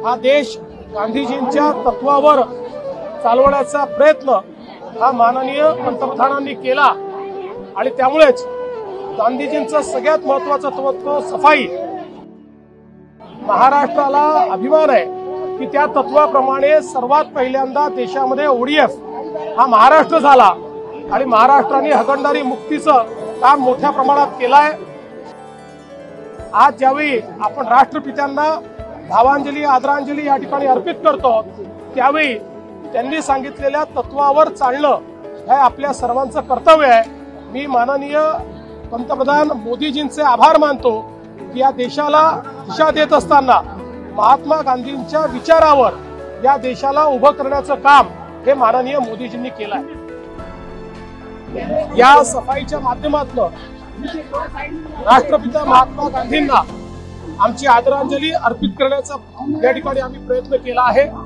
हा देश गांधीजींच्या तत्वावर चालवण्याचा प्रयत्न हा माननीय पंतप्रधानांनी केला आणि त्यामुळेच गांधीजींचं सगळ्यात महत्त्वाचं तत्व सफाई। महाराष्ट्राला अभिमान आहे की त्या तत्वाप्रमाणे सर्वात पहिल्यांदा देशामध्ये ओडीएफ हा महाराष्ट्र झाला आणि महाराष्ट्राने हगणदारी मुक्तीचं काम मोठ्या प्रमाणात केलंय। आज ज्यावेळी आपण राष्ट्रपित्यांना भावांजली आदरांजली या ठिकाणी अर्पित करतो त्यावेळी त्यांनी सांगितलेल्या तत्वावर चालणं हे आपल्या सर्वांचं कर्तव्य आहे। मी माननीय पंतप्रधान मोदीजींचे आभार मानतो की या देशाला दिशा देत असताना महात्मा गांधींच्या विचारावर या देशाला उभं करण्याचं काम हे माननीय मोदीजींनी केलं आहे। या सफाईच्या माध्यमातून राष्ट्रपिता महात्मा गांधींना आमची आदरांजली अर्पित करण्याचा या ठिकाणी आम्ही प्रयत्न केला आहे।